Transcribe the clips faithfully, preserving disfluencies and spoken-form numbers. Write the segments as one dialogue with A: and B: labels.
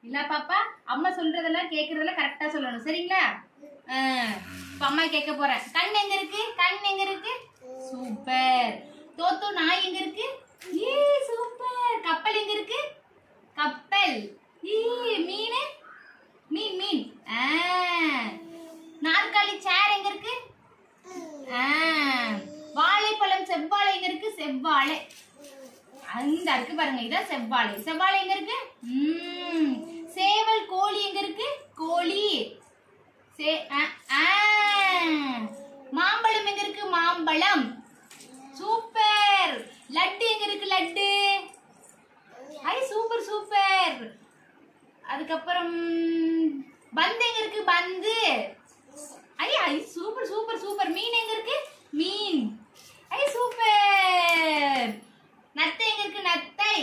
A: இல்ல பாப்பா, அம்மா சொல்றதெல்லாம் கேக்குறதெல்லாம் கரெக்டா சொல்லணும், சரிங்களா? இப்ப அம்மா கேட்க போறேன். கண் எங்க இருக்கு? கண் எங்க இருக்கு? சூப்பர். தோத்து நாய் எங்க இருக்கு? ஏ சூப்பர். கப்பல் எங்க இருக்கு? கப்பல். ஏ மீன் மீன் மீன். நாற்காலி சேர் எங்க இருக்கு? வாழைப்பழம் செவ்வாழை எங்க இருக்கு? செவ்வாழை. அந்த இருக்கு பாருங்க, இதான் செவ்வாழை. செவ்வாழை எங்க இருக்கு? உம் சேவல் கோழி எங்க இருக்கு? கோழி. சே மாம்பழம் எங்க இருக்கு? மாம்பழம். சூப்பர். லட்டு எங்க இருக்கு? லட்டு. ஐ சூப்பர் சூப்பர். அதுக்கப்புறம் பந்து எங்க இருக்கு? பந்து. ஐ ஐ சூப்பர் சூப்பர் சூப்பர். மீன் எங்க இருக்கு? மீன். ஐ சூப்பர். நத்தை எங்க இருக்கு? நத்தை.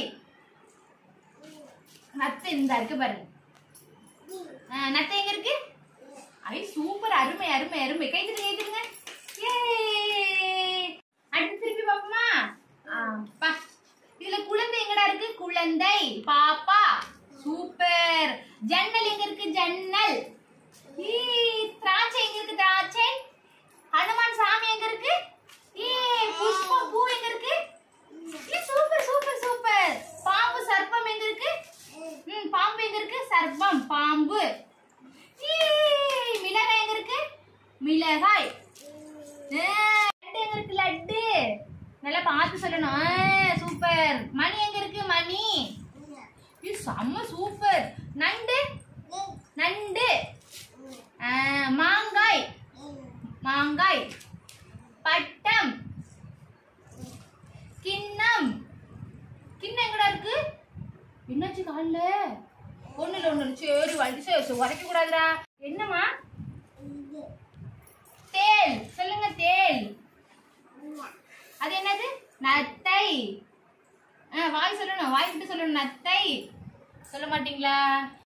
A: நத்தை இந்த இருக்கு பாருங்க. நத்தை எங்க இருக்கு? ஐ சூப்பர். அருமை அருமை அருமை. கைதுங்க கைதுங்க. ஏ அடுத்து திருப்பி பாப்போமா? பா இதுல குழந்தை எங்கடா இருக்கு? குழந்தை. பாப்பா. சூப்பர். ஜன்னல் எங்க இருக்கு? ஜன்னல். ஏ திராட்சை எங்க இருக்கு? திராட்சை. ஹனுமான் சாமி எங்க இருக்கு? ஏ புஷ்பம் பூ எங்க இருக்கு? ஏ சூப்பர் சூப்பர் சூப்பர். பாம்பு சர்ப்பம் எங்க இருக்கு? ம் பாம்பு எங்க இருக்கு? சர்ப்பம் பாம்பு. ஏ மிளகாய் எங்க இருக்கு? மிளகாய். லட்டு எங்க இருக்கு? லட்டு. நல்லா பார்த்து சொல்லணும். சூப்பர். மணி எங்க இருக்கு? மணி. இது செம்ம சூப்பர். நண்டு நண்டு. மாங்காய் மாங்காய். பட்டம். கிண்ணம். கிண்ணம் எங்கடா இருக்கு? என்னாச்சு கால்ல? ஒண்ணுல ஒண்ணு சரி வண்டி சரி உரைக்க கூடாதுடா. என்னமா? தேல். சொல்லுங்க தேல். அது என்னது? நத்தை. வாய் சொல்லணும், வாய் விட்டு சொல்லணும். நத்தை சொல்ல மாட்டீங்களா?